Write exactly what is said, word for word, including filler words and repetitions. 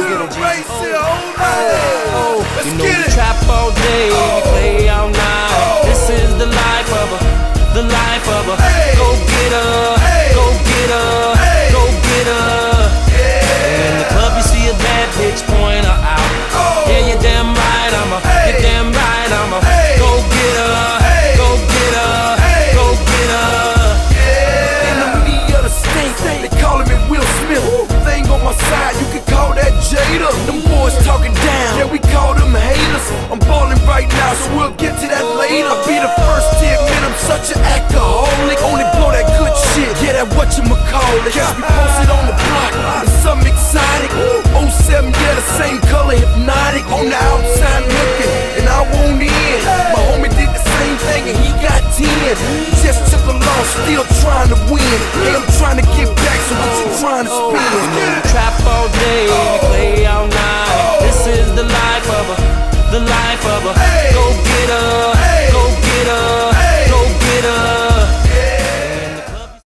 get it, G. Oh, you know we trap all day, we play all night. This is the life of a, the life of a go get her, go get her, go get her. And in the club you see a bad bitch, point her out. Yeah, you're damn right, I'm a, you're damn right, I'm a go get her, go get her, go get her. Enemy of the state, they calling me Will Smith. Thing on my side, you can call that Jada. Them boys talking down, yeah, we call them haters. I'm ballin' right now, so we'll get to that later. I'll be the first to admit I'm such an alcoholic. Only blow that good shit, yeah, that whatchamacallit. Catch me posted on the block, and something exotic. oh seven, yeah, the same color, hypnotic. On the outside looking, and I won't in. My homie did the same thing, and he got ten. Just took a loss, still trying to win. Hey, I'm trying to get back, so what you trying to spin?